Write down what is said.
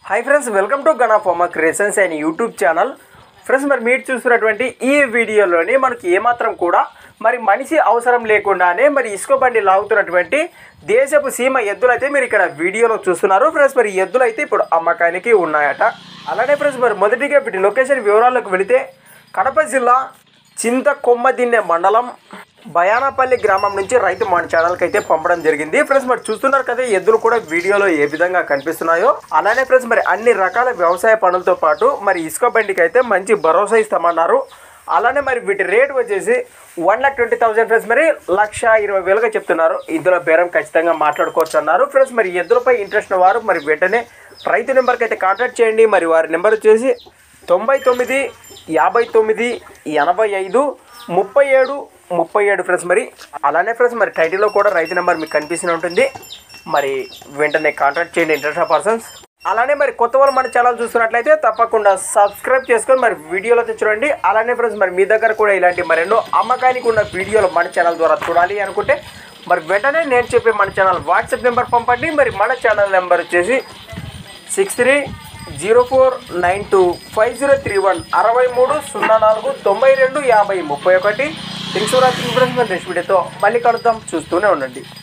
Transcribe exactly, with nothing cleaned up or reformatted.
Hi friends, welcome to Gana pharma creations and YouTube channel. Friends, మరి మీరు చూస్తున్నటువంటి ఈ వీడియోలోని మనకి ఏమాత్రం కూడా మరి మనిషి అవసరం లేకుండానే మరి ఇసుక బండి లాగుతున్నటువంటి దేశపు సీమ ఎద్దులు అయితే మీరు ఇక్కడ వీడియోలో చూస్తున్నారు. ఫ్రెండ్స్, మరి ఎద్దులు అయితే ఇప్పుడు అమ్మకానికి ఉన్నాయట. అలానే ఫ్రెండ్స్, మరి మొదటిగా వీటి లొకేషన్ వివరాలకు వెళితే కడప జిల్లా చింతకొమ్మదిన్నె మండలం బయానపల్లి గ్రామం నుంచి రైతు మన ఛానల్కి అయితే పంపడం జరిగింది. ఫ్రెండ్స్, మరి చూస్తున్నారు కదా ఎద్దులు కూడా వీడియోలో ఏ విధంగా కనిపిస్తున్నాయో. అలానే ఫ్రెండ్స్, మరి అన్ని రకాల వ్యవసాయ పనులతో పాటు మరి ఇసుక బండికి అయితే మంచి భరోసా ఇస్తామన్నారు. అలానే మరి వీటి రేట్ వచ్చేసి one lakh twenty thousand friends, మరి లక్ష ఇరవై వేలుగా చెప్తున్నారు. ఇందులో బేరం ఖచ్చితంగా మాట్లాడుకోవచ్చు అన్నారు. ఫ్రెండ్స్, మరి ఎద్దులపై ఇంట్రెస్ట్ వారు మరి వెంటనే రైతు నెంబర్కి అయితే కాంటాక్ట్ చేయండి. మరి వారి నెంబర్ వచ్చేసి తొంభై తొమ్మిది యాభై తొమ్మిది ఎనభై ఐదు ముప్పై ఏడు ముప్పై ఏడు ఫ్రెండ్స్. మరి అలానే ఫ్రెండ్స్, మరి టైటిల్లో కూడా రైతు నెంబర్ మీకు కనిపిస్తూనే ఉంటుంది. మరి వెంటనే కాంటాక్ట్ చేయండి ఇంట్రెస్ట్ పర్సన్స్. అలానే మరి కొత్త వాళ్ళు మన ఛానల్ చూస్తున్నట్లయితే తప్పకుండా సబ్స్క్రైబ్ చేసుకొని మరి వీడియోలో చూడండి. అలానే ఫ్రెండ్స్, మరి మీ దగ్గర కూడా ఇలాంటి మరెన్నో అమ్మకానికి ఉన్న వీడియోలు మన ఛానల్ ద్వారా చూడాలి అనుకుంటే మరి వెంటనే నేను చెప్పే మన ఛానల్ వాట్సాప్ నెంబర్ పంపండి. మరి మన ఛానల్ నెంబర్ వచ్చేసి six three zero four nine two five zero three one అరవై మూడు సున్నా నాలుగు తొంభై రెండు యాభై ముప్పై ఒకటి. Thanks for watching friends. Next వీడియోతో మళ్ళీ కలుద్దాం, చూస్తూనే ఉండండి.